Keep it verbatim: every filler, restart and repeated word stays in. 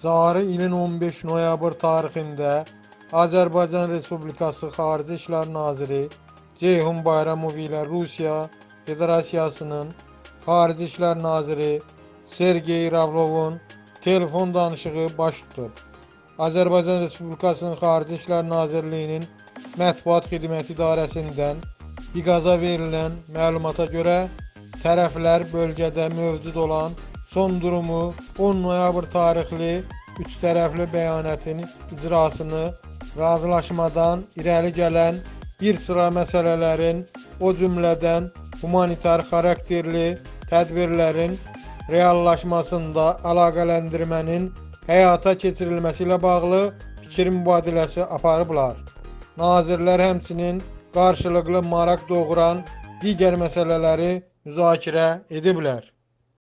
Cari ilin on beş noyabr tarixində Azərbaycan Respublikası Xarici İşlər Naziri Ceyhun Bayramov ilə Rusiya Federasiyasının Xarici İşlər Naziri Sergey Lavrovun telefon danışığı baş tutub. Azərbaycan Respublikasının Xarici İşlər Nazirliyinin Mətbuat Xidməti İdarəsindən İqaza verilən məlumata görə tərəflər bölgədə mövcud olan son durumu on noyabr tarixli üç tərəfli bəyanətin icrasını, razılaşmadan irəli gələn bir sıra məsələlərin, o cümlədən humanitar xarakterli tədbirlərin reallaşmasında əlaqələndirmənin həyata keçirilməsi ilə bağlı fikir mübadiləsi aparıblar. Nazirlər həmçinin qarşılıqlı maraq doğuran digər məsələləri müzakirə ediblər.